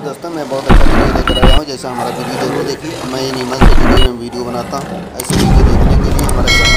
दोस्तों, मैं बहुत अच्छा वीडियो लेकर आया हूँ। जैसा हमारा वीडियो जरूर देखिए। मैं एनिमल से जुड़े हुए वीडियो बनाता हूँ। ऐसे वीडियो देखने के लिए हमारा